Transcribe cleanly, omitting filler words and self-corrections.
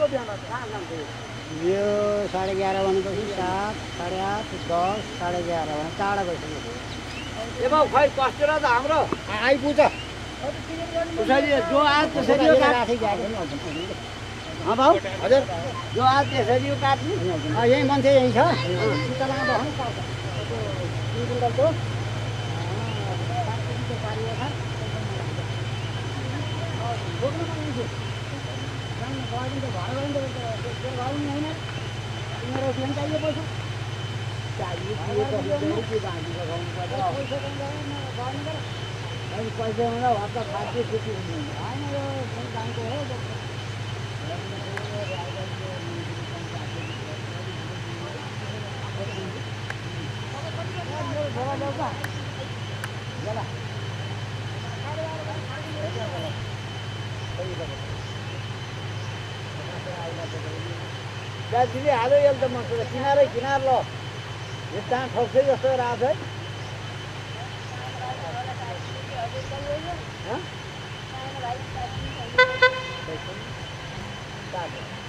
यो 11:30 भनेपछि 7, 8:30, 10, 11:30 भने टाढा गइसक्यो। ए बाउ खै कस्टेर त हाम्रो आइपुग्छ त्यसरी जो आज त्यसरी यो काट भाउ हजुर जो आज त्यसरी यो काट्नु यही मान्छे यही छ शीतलमा बस्नु पर्छ कुइन्टलको पैसा हप्ता खाद्य खेती होइन यो दामको हो दाजुले हाल्यो यसले त मसला किनारै किनार ल यो जहाँ ठोक्छै जस्तो राख्छ है